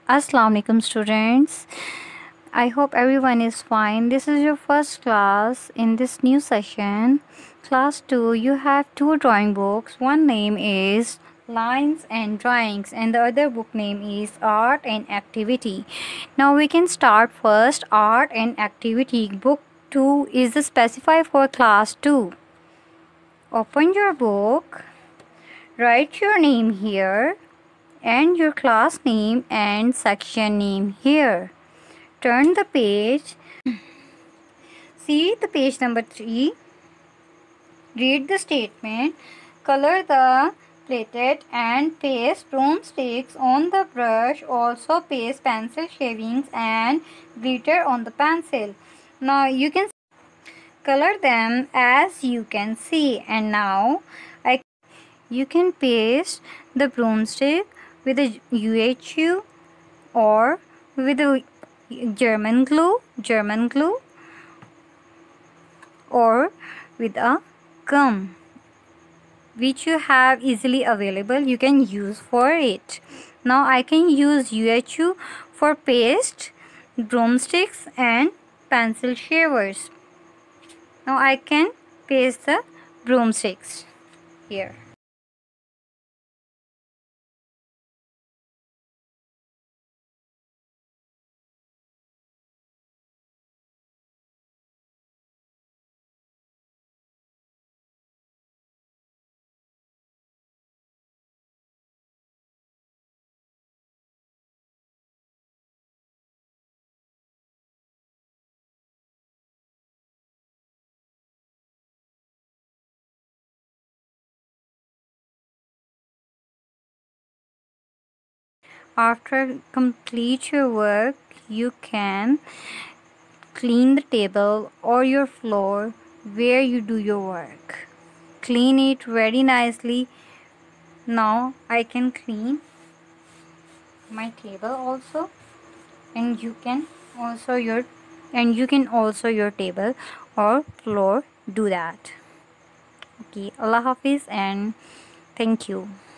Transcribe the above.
Assalamu alaikum students. I hope everyone is fine. This is your first class in this new session. Class 2, you have two drawing books. One name is Lines and Drawings and the other book name is Art and Activity. Now we can start first Art and Activity. Book 2 is specified for class 2. Open your book. Write your name here and your class name and section name here. Turn the page. See the page number 3. Read the statement. Color the plaited and paste broomsticks on the brush. Also paste pencil shavings and glitter on the pencil. Now you can color them as you can see. And now you can paste the broomstick with a UHU or with a German glue or with a gum which you have easily available. You can use for it. Now I can use UHU for paste, broomsticks and pencil shavers. Now I can paste the broomsticks here. After complete your work, you can clean the table or your floor where you do your work. Clean it very nicely. Now I can clean my table also, and you can also your table or floor do that. Okay, Allah Hafiz and thank you.